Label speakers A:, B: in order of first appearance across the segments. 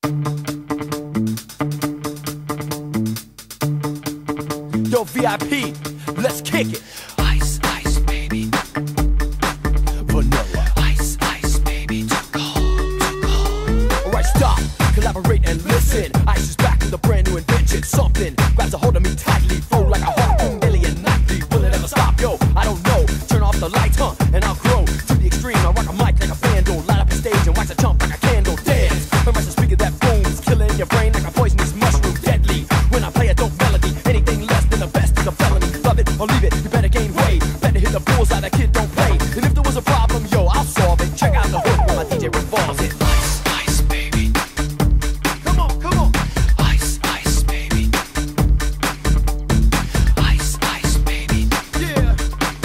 A: Yo, VIP, let's kick it.
B: Ice, ice, baby.
A: Vanilla.
B: Ice, ice, baby. Too cold, too cold.
A: Alright, stop, collaborate and listen. Ice is back with a brand new invention. Something grabs a hold of me tightly, flow like a harpoon daily and nightly. Will it ever stop? Yo, I don't know. Turn off the lights, and I'll grow to the extreme. I rock a mic like a vandal, light up a stage and wax a chump like a candle. Dance, memorize the speaker that booms, killing your brain like a poisonous mushroom. Deadly, when I play a dope melody, anything less than the best is a felony. Love it or leave it, you better gain weight. Better hit the bullseye, that kid don't play. And if there was a problem, yo, I'll solve it. Check out the hook when my DJ revolves it.
B: Ice, ice, baby.
A: Come on, come on.
B: Ice, ice, baby. Ice, ice, baby.
A: Yeah.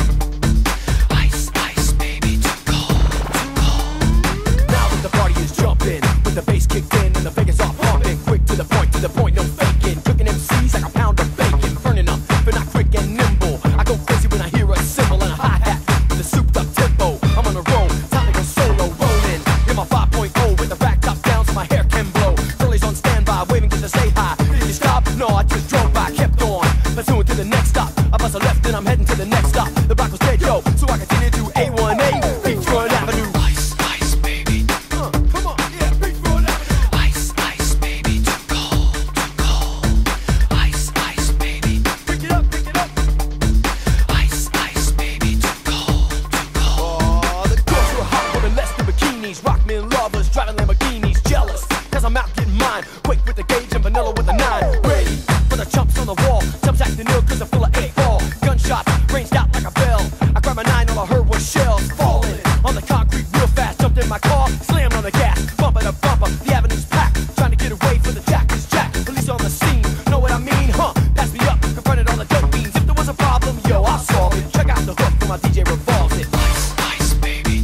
B: Ice, ice, baby. Too cold, too cold.
A: Now that the party is jumping, with the bass kicked in and the Vegas off pumping, quick to the point, no faking. Cooking MCs like a pound of bacon, burning them, but not quick and nimble. I go crazy when I hear a cymbal and a hi-hat with a souped up tempo. I'm on a roll, time to go solo, rolling. In my 5.0 with the back top down so my hair can blow. Girlies on standby, waving just to say hi. Did you stop? No, I just drove by, kept on. Pursuing to the next stop. I bust a left and I'm heading to the next stop. The block was dead, yo, so I continued to A1A, Beachfront Avenue.
B: Ice, ice, baby.
A: Come on, yeah, Beachfront Avenue.
B: Ice, ice, baby. Too cold, too cold. Ice, ice, baby.
A: Pick it up, pick it up.
B: Ice, ice, baby. Too cold, too cold.
A: Oh, the girls were hot, wearing less than bikinis. Rock men lovers, driving Lamborghinis. Jealous, cause I'm out getting mine. Quick with the gauge and vanilla with a 9. Ready for the chumps on the wall. Chumps acting ill cause I'm full of 8-ball. Gunshots ranged out like a bell. I grabbed my 9, all I heard was shells falling on the concrete real fast. Jumped in my car, slammed on the gas. Bumper to bumper, the avenue's packed. Trying to get away from the jack is jack. Police on the scene, know what I mean? Pass me up, confronted all the dope beans. If there was a problem, yo, I'll solve it. Check out the hook when my DJ revolves it.
B: Ice, ice, baby.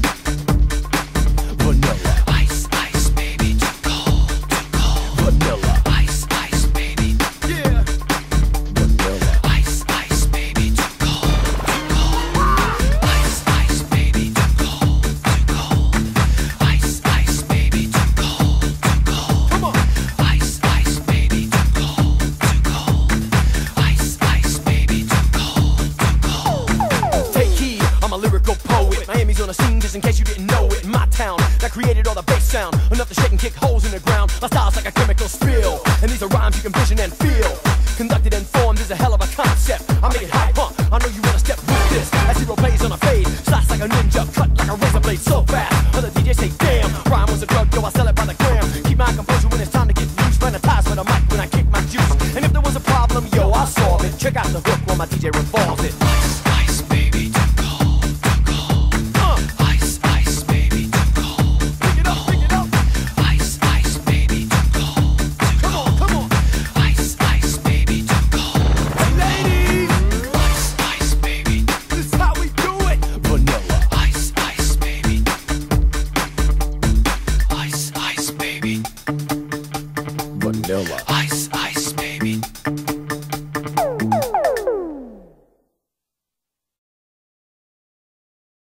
A: Vanilla,
B: Ice, ice, baby. Too cold, too cold.
A: vanilla,
B: Ice, ice, baby.
A: yeah. Vanilla.
B: Ice, ice, baby. Too cold, too cold. Ice, ice, baby. Too cold, too cold. Ice, ice, baby. Too cold, too cold.
A: Come on.
B: Ice, ice, baby. Too cold, too cold. Ice, ice, baby. Too cold, too cold.
A: Take heed, I'm a lyrical poet. Miami's on the scene just in case you didn't know it. My town that created all the bass sound, enough to shake and kick holes in the ground. My style's like a chemical spill, and these are rhymes you can vision and feel. Conducted and formed is a hell of a concept. I make it hype, I know you wanna step with this. As zero plays on a fade, slice like a ninja, cut like a razor blade so fast. Other DJs say, damn, rhyme was a drug, yo, I sell it by the gram. Keep my composure when it's time to get loose. Hypnotized with a mic when I kick my juice. And if there was a problem, yo, I'll solve it. Check out the hook while my DJ revolves it.
B: Ice, ice, baby. Too cold, too cold. Ice, ice, baby. Too cold.
A: Pick it up, pick it up.
B: Ice, ice, baby. Too cold, too
A: Come on, come on.
B: Ice, ice, baby. Too cold.
A: Hey, ladies,
B: Ice, ice, baby.
A: this is how we do it. Vanilla,
B: Ice, ice, baby. Ice, ice, baby.
A: vanilla.